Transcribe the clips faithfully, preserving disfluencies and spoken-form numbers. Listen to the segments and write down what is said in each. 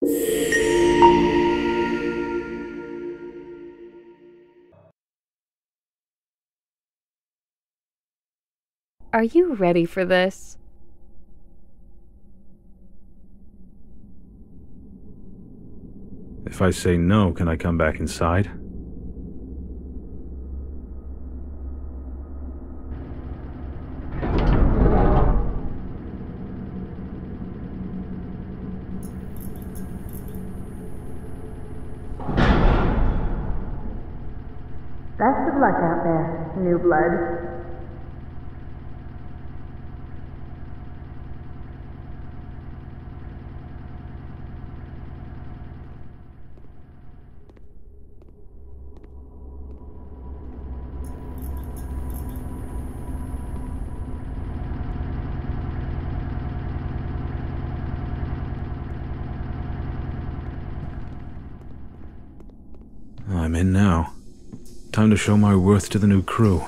Are you ready for this? If I say no, can I come back inside? Best of luck out there, new blood. I'm in now. Time to show my worth to the new crew.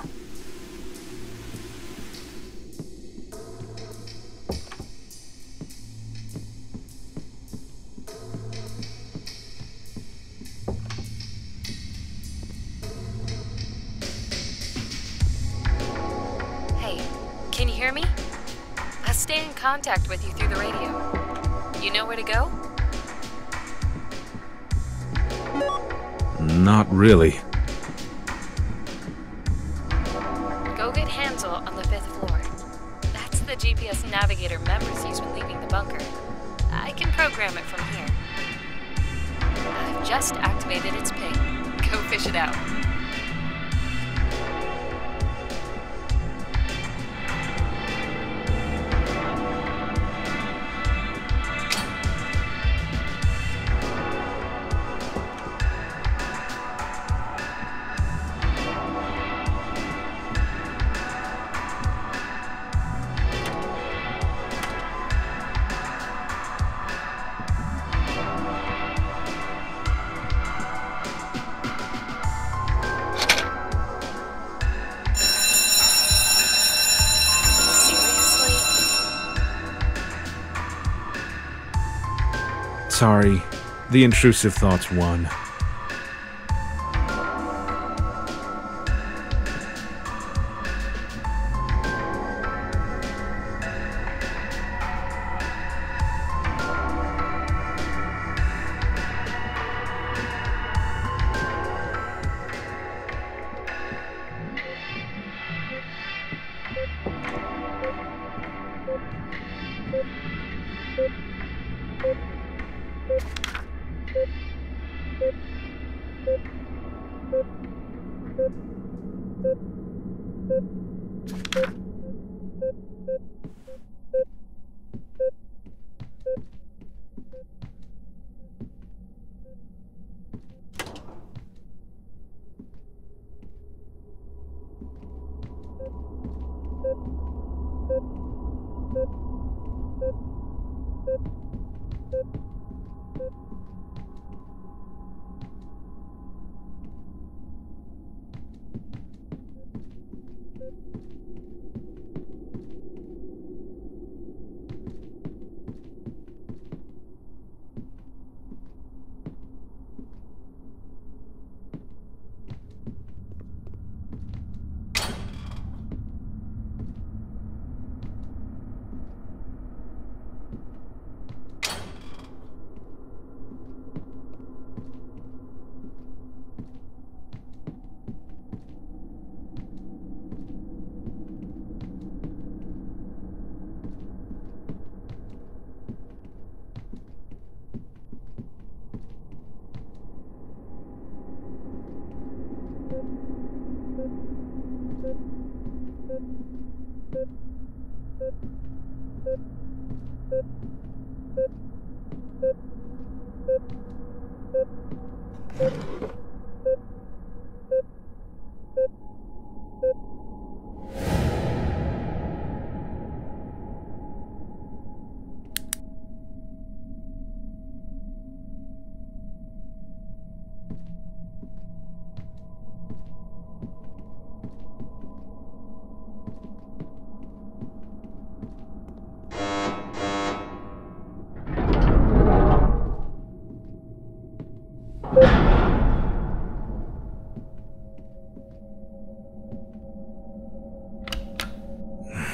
Hey, can you hear me? I'll stay in contact with you through the radio. You know where to go? Not really. Go get Hansel on the fifth floor. That's the G P S navigator members use when leaving the bunker. I can program it from here. I've just activated its ping. Go fish it out. Sorry, the intrusive thoughts won.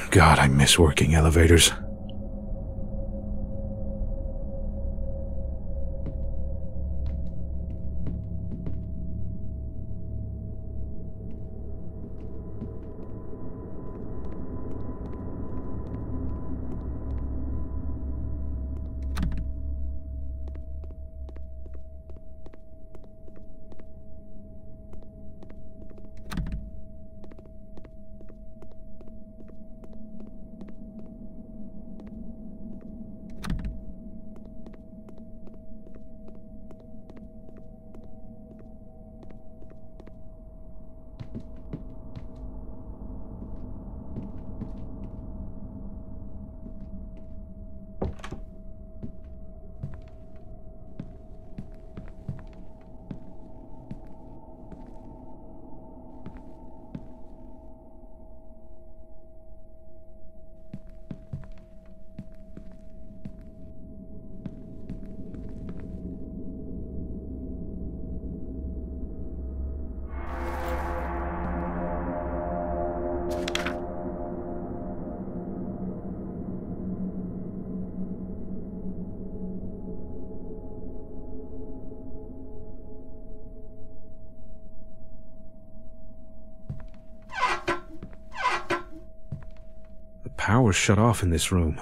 God, I miss working elevators. Power's shut off in this room.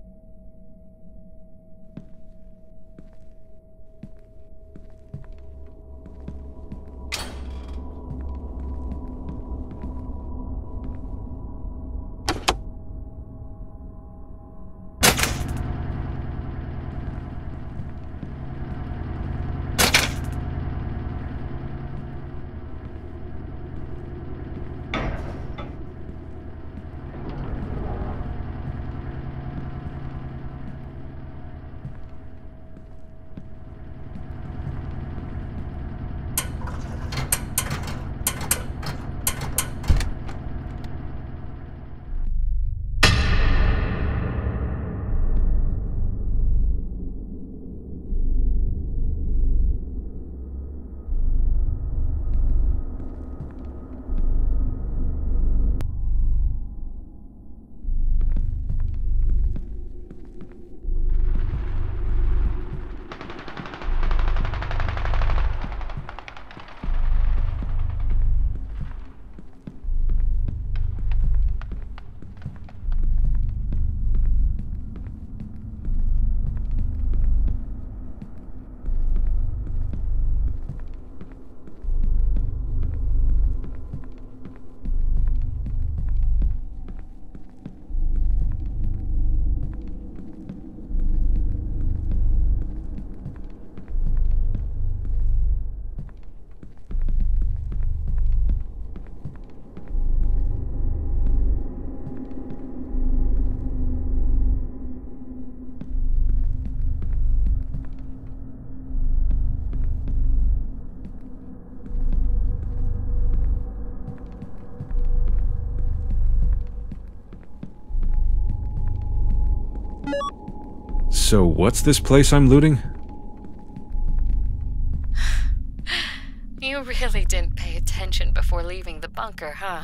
So what's this place I'm looting? You really didn't pay attention before leaving the bunker, huh?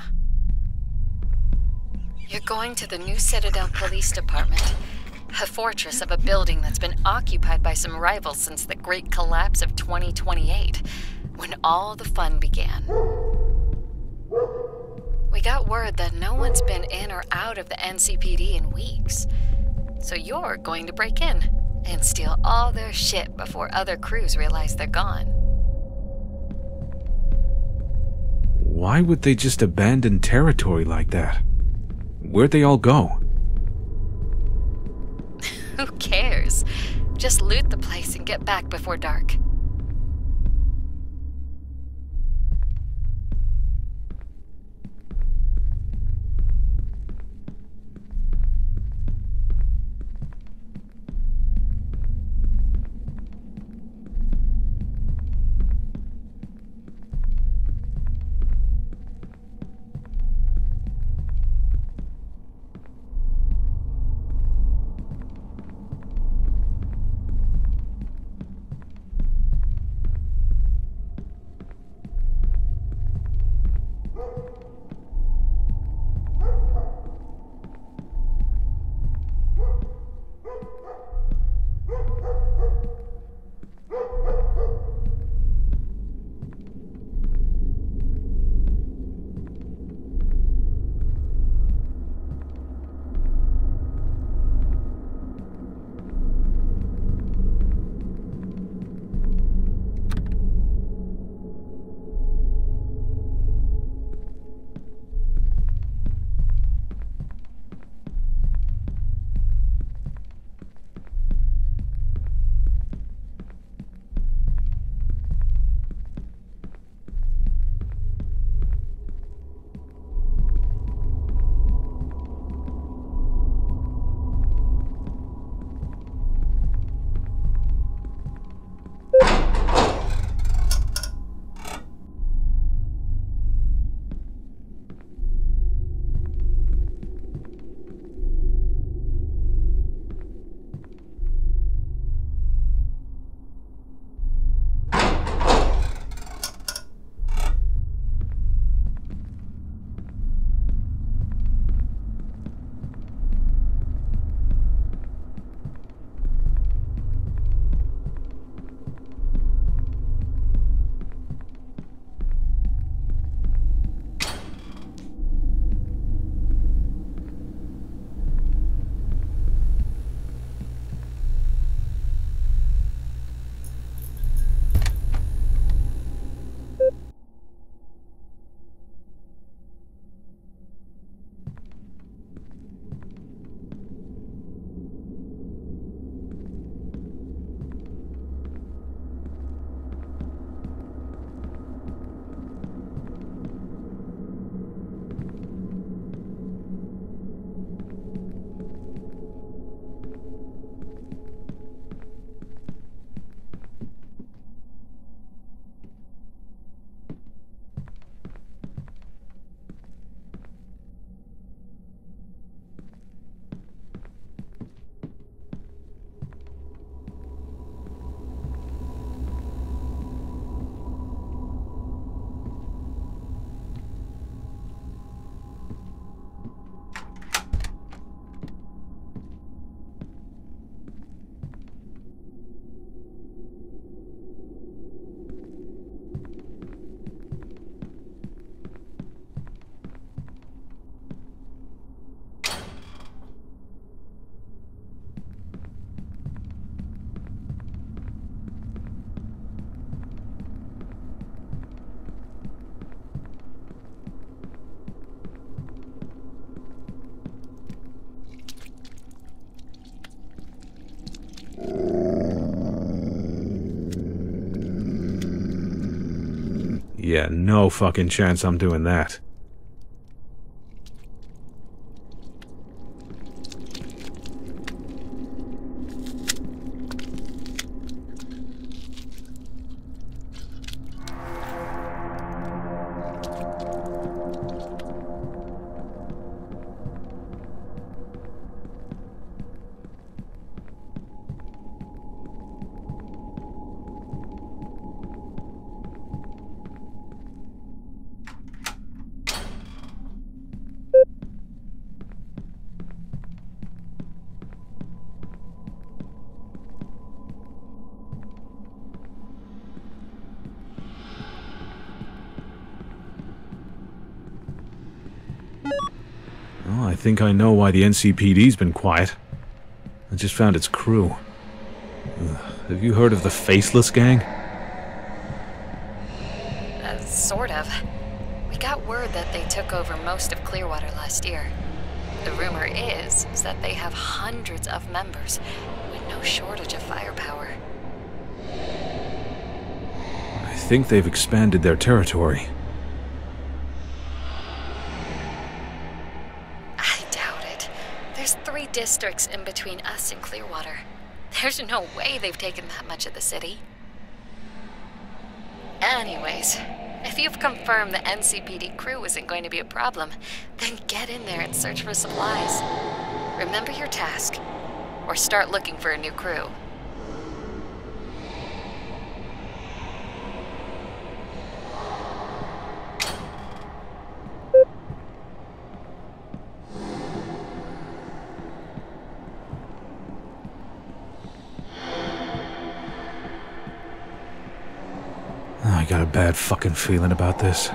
You're going to the new Citadel Police Department, a fortress of a building that's been occupied by some rivals since the great collapse of twenty twenty-eight, when all the fun began. We got word that no one's been in or out of the N C P D in weeks. So you're going to break in and steal all their shit before other crews realize they're gone. Why would they just abandon territory like that? Where'd they all go? Who cares? Just loot the place and get back before dark. Yeah, no fucking chance I'm doing that. Oh, I think I know why the N C P D's been quiet. I just found its crew. Ugh, have you heard of the Faceless Gang? Uh, sort of. We got word that they took over most of Clearwater last year. The rumor is, is that they have hundreds of members, with no shortage of firepower. I think they've expanded their territory. I doubt it. There's three districts in between us and Clearwater. There's no way they've taken that much of the city. Anyways, if you've confirmed the N C P D crew isn't going to be a problem, then get in there and search for supplies. Remember your task, or start looking for a new crew. I got a bad fucking feeling about this.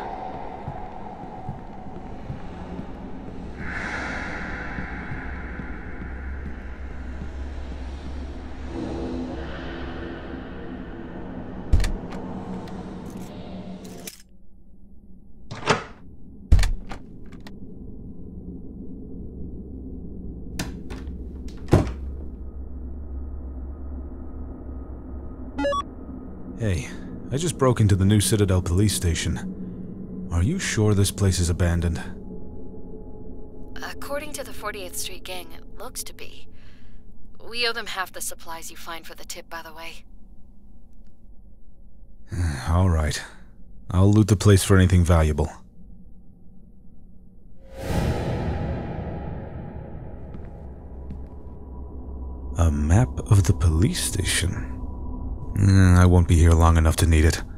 Hey, I just broke into the new Citadel police station. Are you sure this place is abandoned? According to the forty-eighth Street Gang, it looks to be. We owe them half the supplies you find for the tip, by the way. All right. I'll loot the place for anything valuable. A map of the police station. Mm, I won't be here long enough to need it.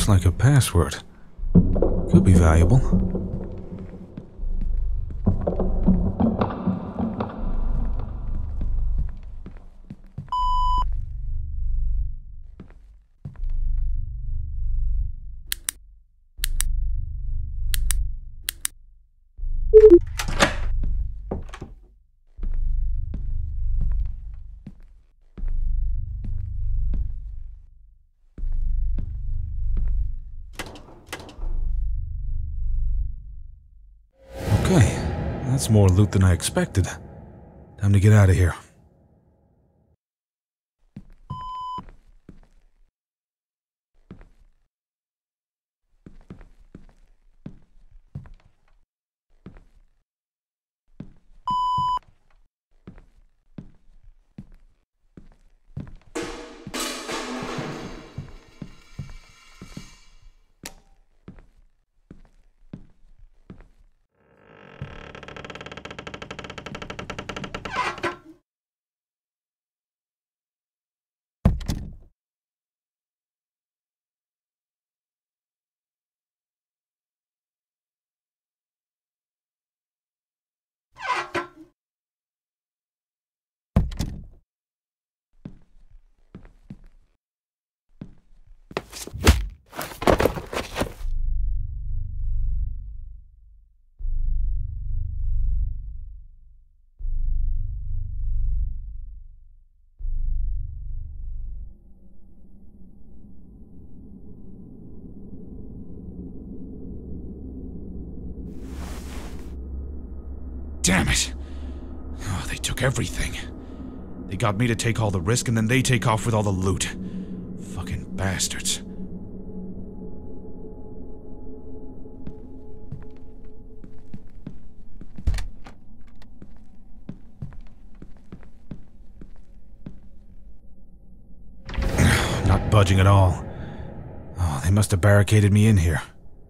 looks like a password. Could be valuable. Okay, that's more loot than I expected. Time to get out of here. Damn it! Oh, they took everything. They got me to take all the risk, and then they take off with all the loot. Fucking bastards. Not budging at all. Oh, they must have barricaded me in here.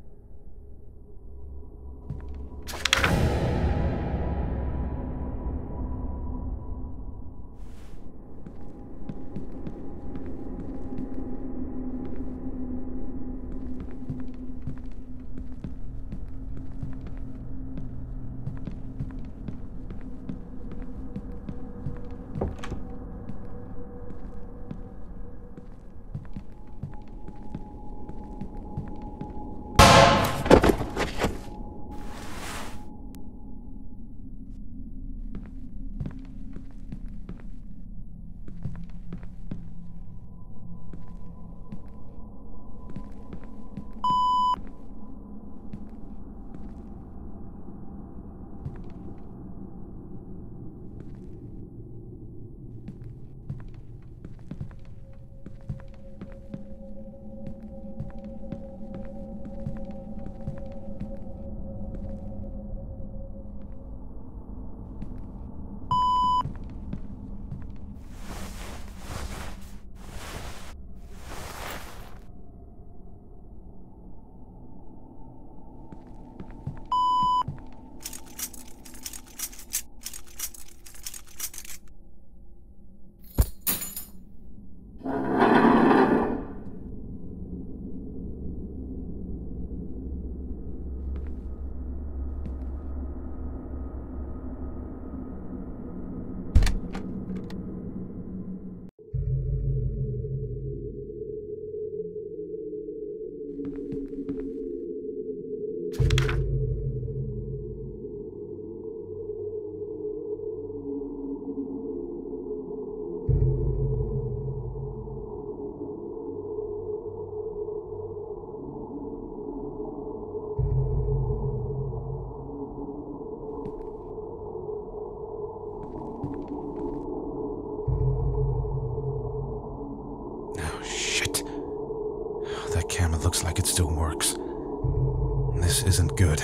That camera looks like it still works. This isn't good.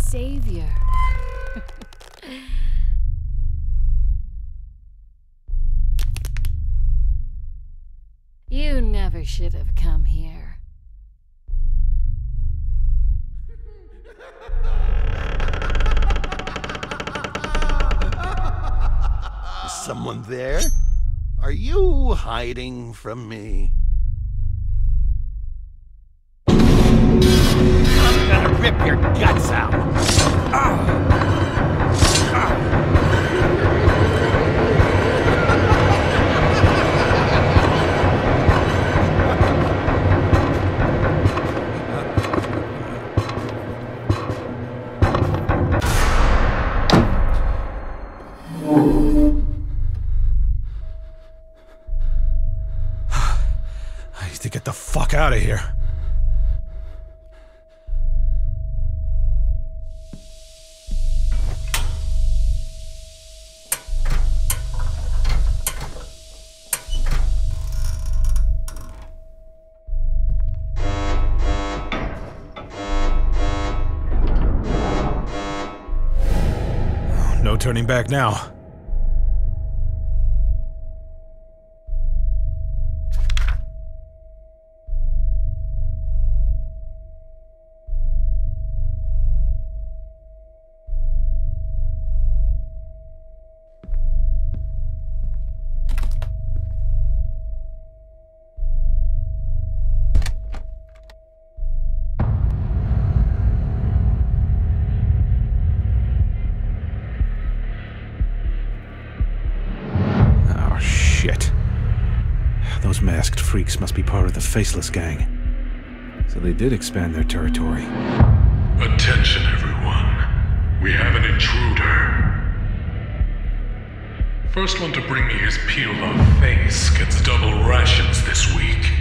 savior. You never should have come here. Is someone there? Are you hiding from me? I'm gonna rip your guts out! Ah. Ah. I need to get the fuck out of here. No turning back now. Shit. Those masked freaks must be part of the Faceless gang. So they did expand their territory. Attention, everyone. We have an intruder. First one to bring me his peeled-off face gets double rations this week.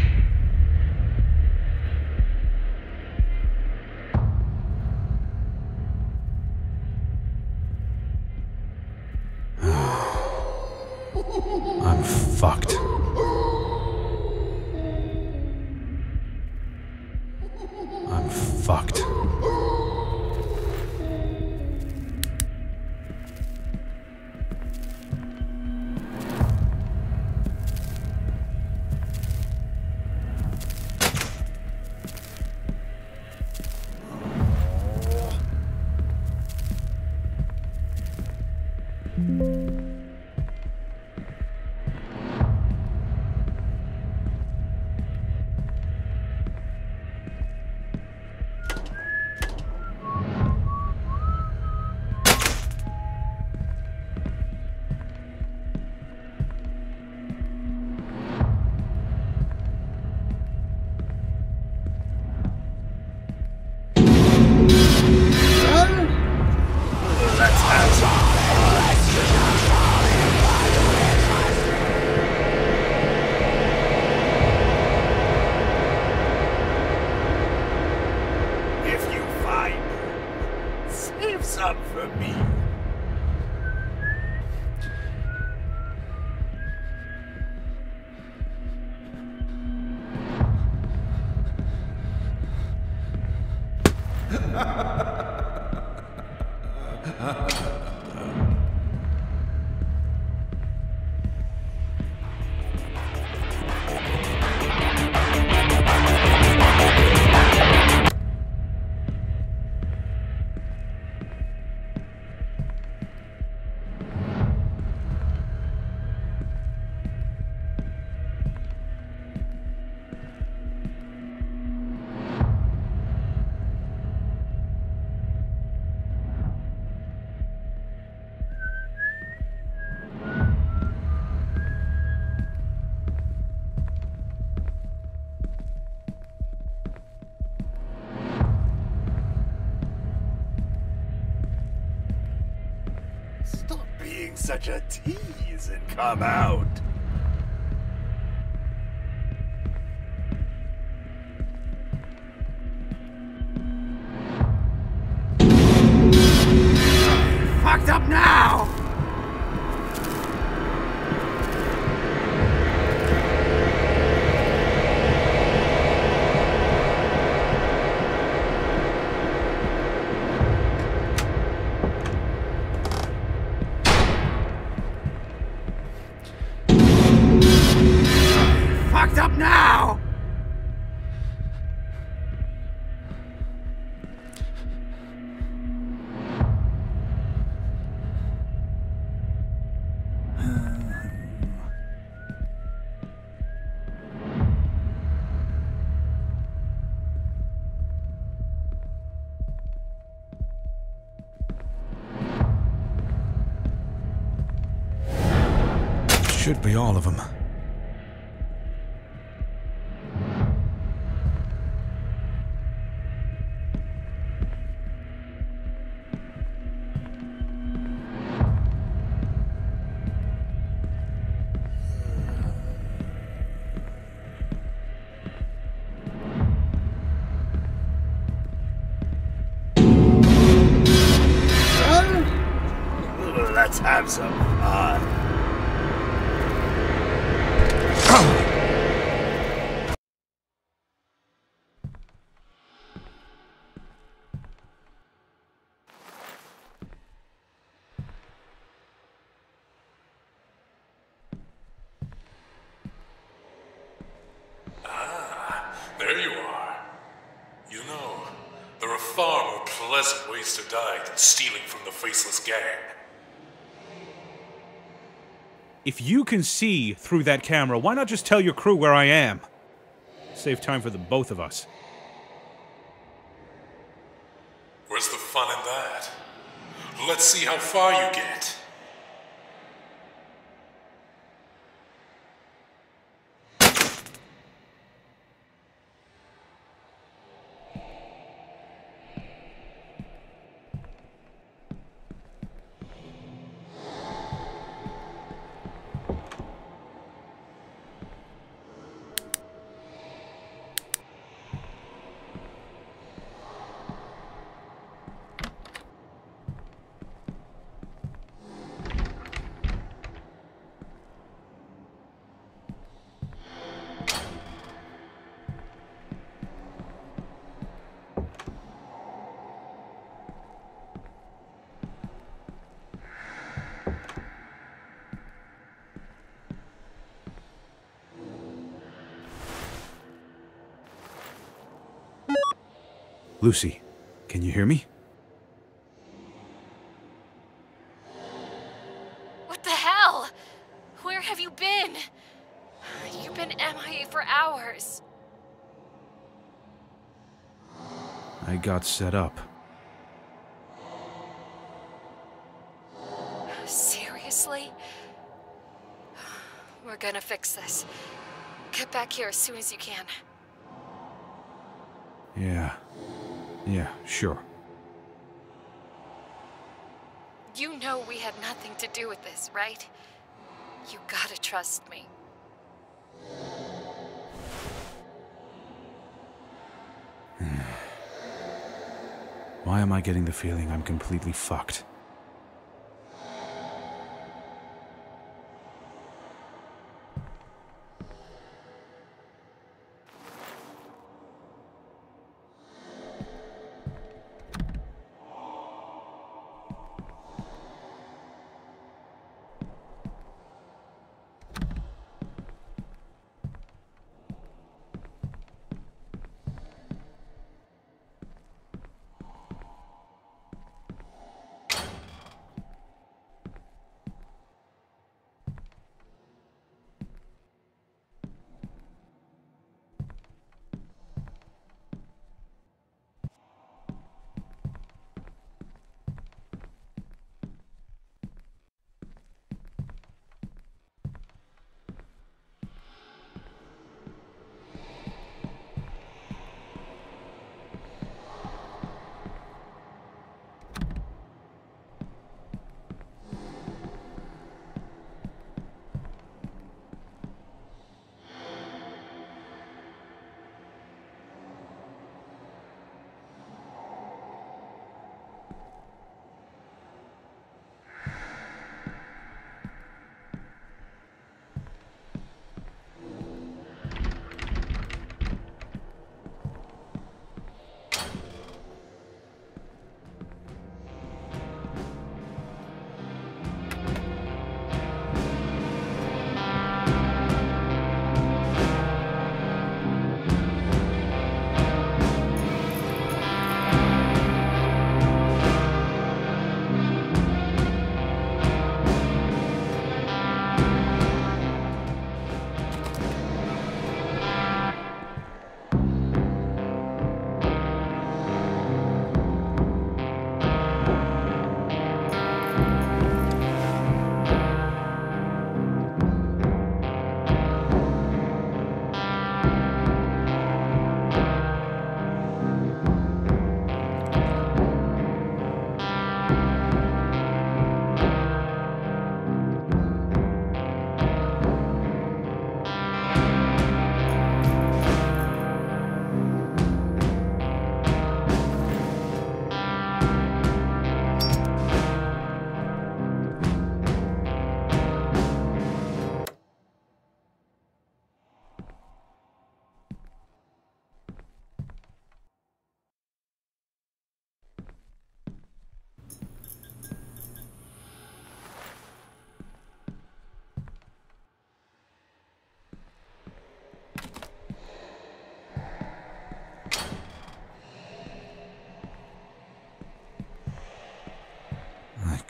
I'm fucked. I'm fucked. Some for me. Stop being such a tease and come out. Fucked up now! fucked up now! Should be all of them. Let's have some fun. There you are. You know, there are far more pleasant ways to die than stealing from the faceless gang. If you can see through that camera, why not just tell your crew where I am? Save time for the both of us. Where's the fun in that? Let's see how far you get. Lucy, can you hear me? What the hell? Where have you been? You've been M I A for hours. I got set up. Seriously? We're gonna fix this. Get back here as soon as you can. Yeah. Yeah, sure. You know we had nothing to do with this, right? You gotta trust me. Why am I getting the feeling I'm completely fucked?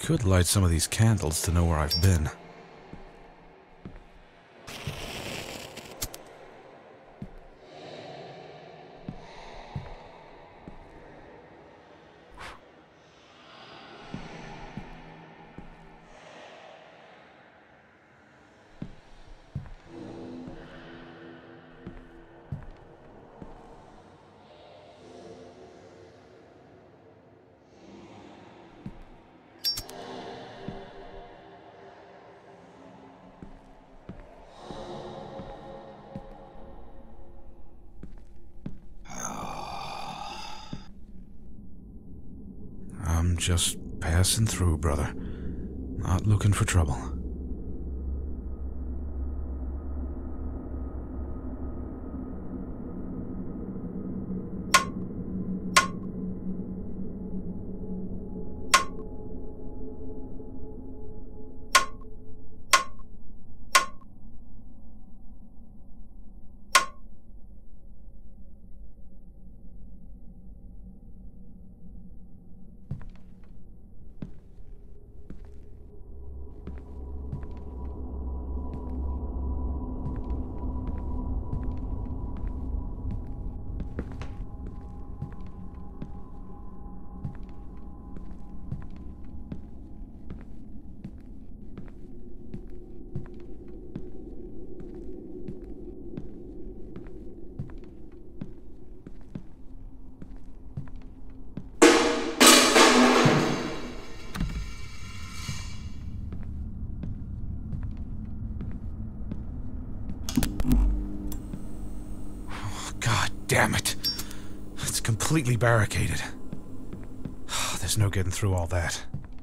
Could light some of these candles to know where I've been. I'm just passing through, brother. Not looking for trouble. Damn it. It's completely barricaded. There's no getting through all that.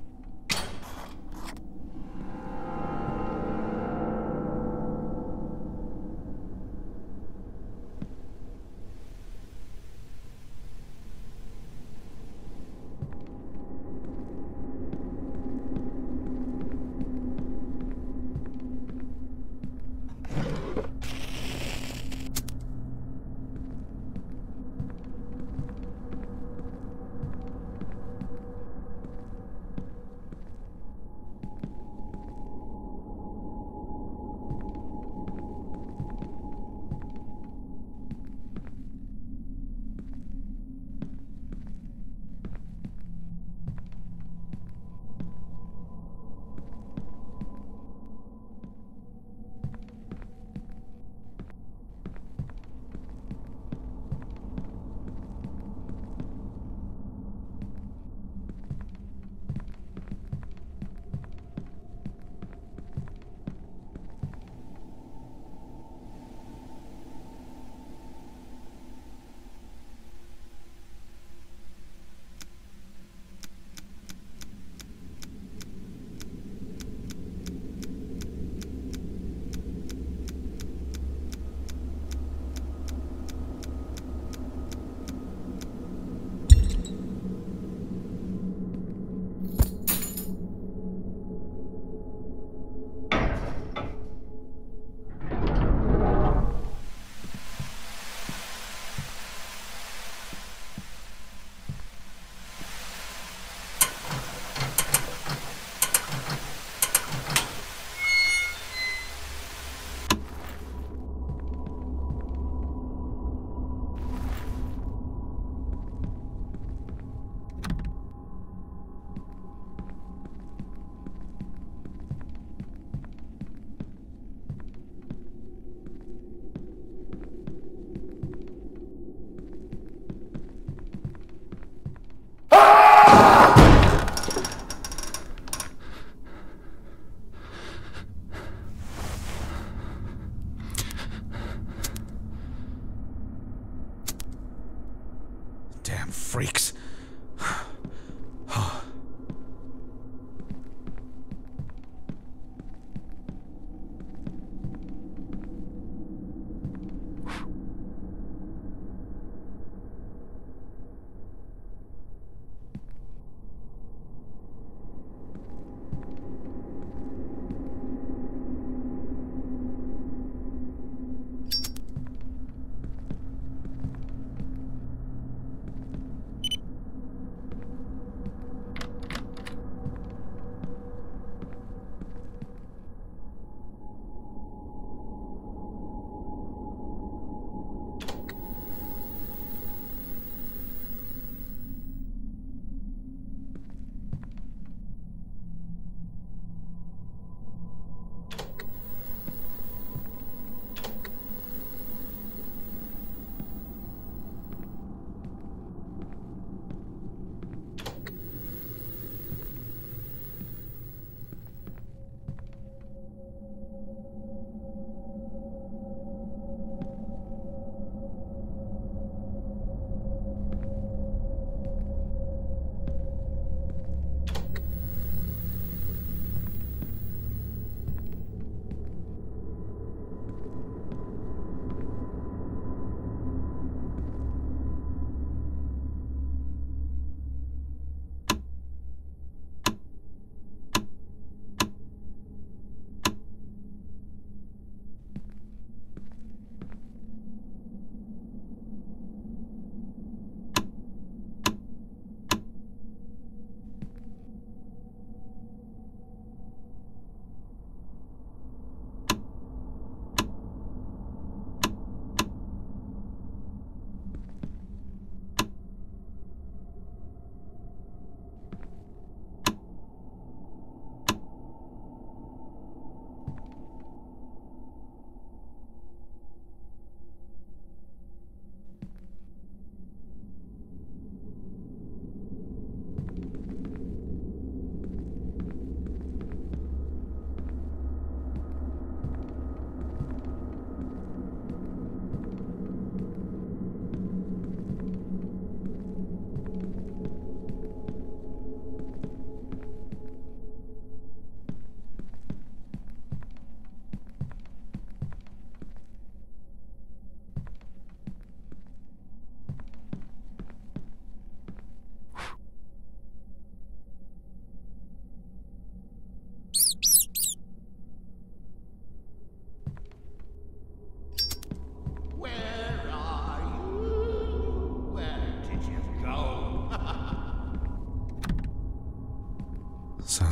Damn freaks.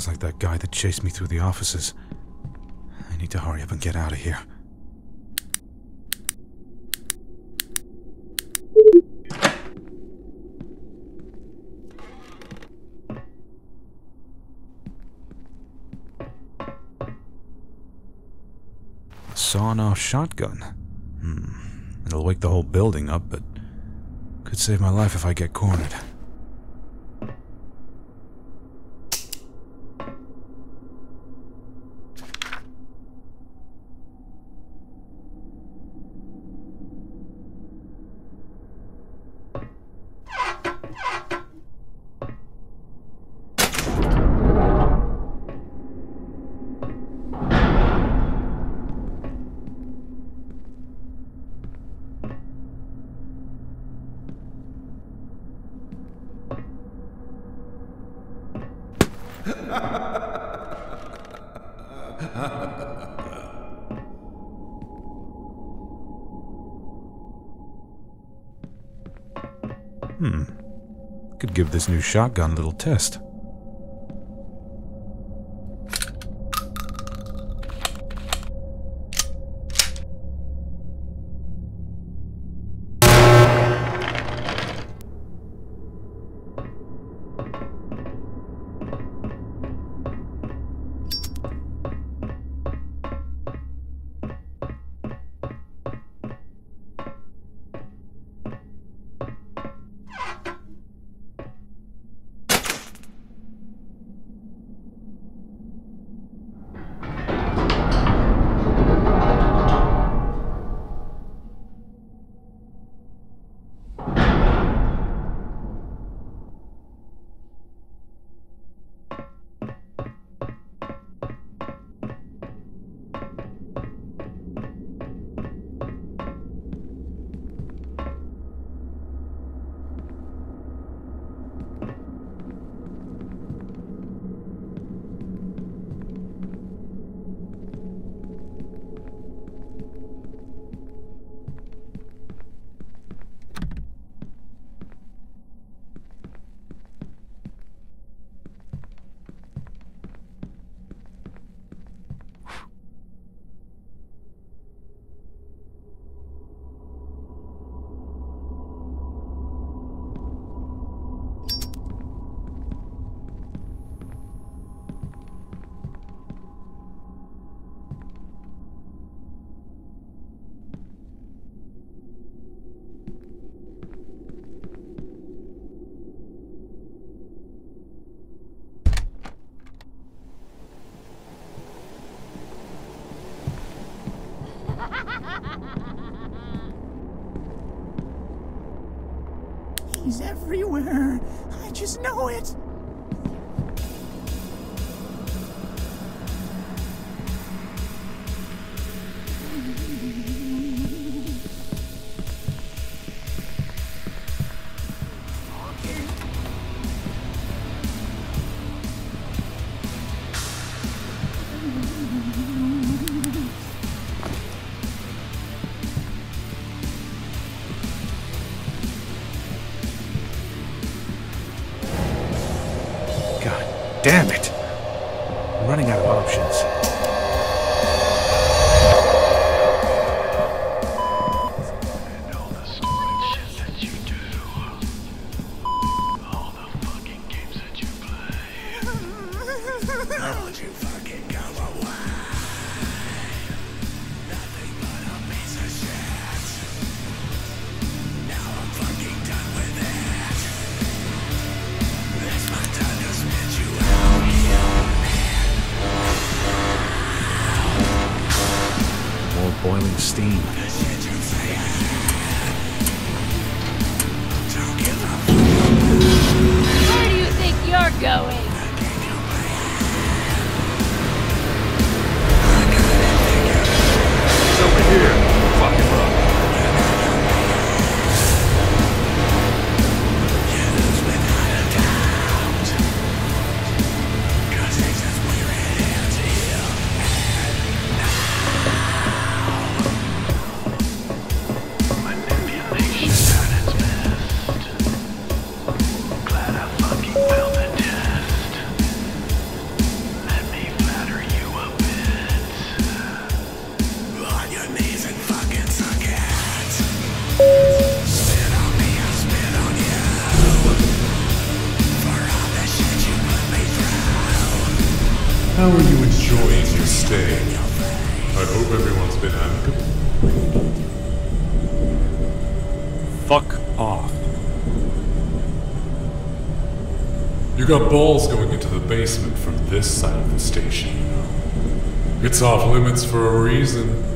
Sounds like that guy that chased me through the offices. I need to hurry up and get out of here. A sawn-off shotgun. Hmm. It'll wake the whole building up, but could save my life if I get cornered. Hmm. Could give this new shotgun a little test. He's everywhere. I just know it. Damn it! I'm running out of options. And all the stupid shit that you do. All the fucking games that you play. How would you fucking go away? Nothing but a piece of shit. Now I'm fucking done with it. It's my time to spit you out. More boiling steam. Where do you think you're going? It's over here. Fucking run. Glad I fucking felt the test. How are you enjoying your stay? I hope everyone's been amicable. Fuck off. You got balls going into the basement from this side of the station. It's off limits for a reason.